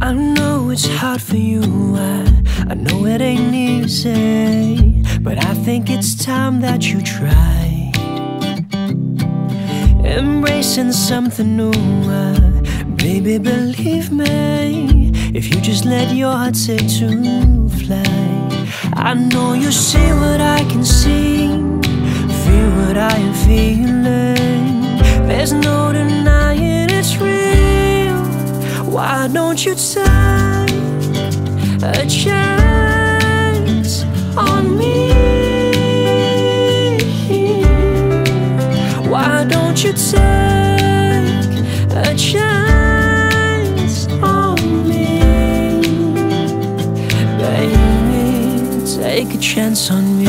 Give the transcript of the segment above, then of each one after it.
I know it's hard for you, I know it ain't easy, but I think it's time that you try embracing something new, baby, believe me, if you just let your heart take to fly. I know you see what I can see, feel what I am feeling, there's no denying it's real. Why don't you take a chance on me? Why don't you take a chance on me? Baby, take a chance on me.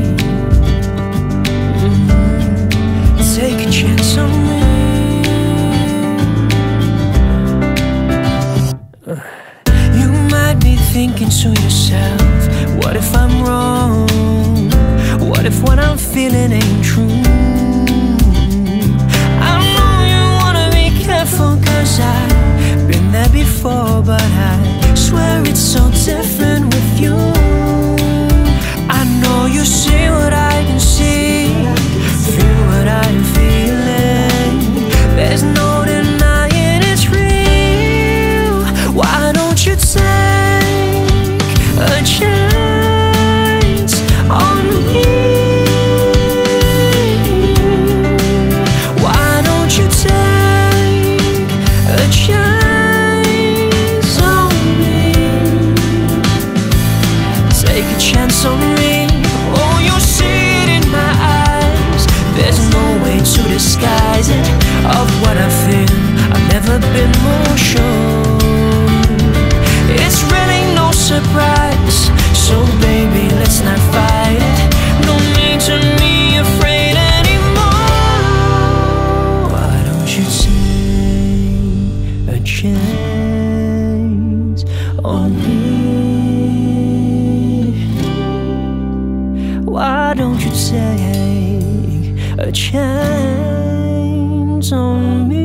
Take a chance on me. You might be thinking to yourself, what if I'm wrong? What if what I'm feeling ain't true? I know you wanna be careful, cause I've been there before, but I swear it's so different with you. I know you see what I can see, feel what I'm feeling, there's no denying it's real. Why don't you take a chance on me? Why don't you take a chance on me? Take a chance on me. Oh, you see it in my eyes, there's no way to disguise it, of what I feel, I've never been more sure. It's really no surprise, so baby, let's not fight it. No need to be afraid anymore. Why don't you take a chance on me? Why don't you take a chance on me?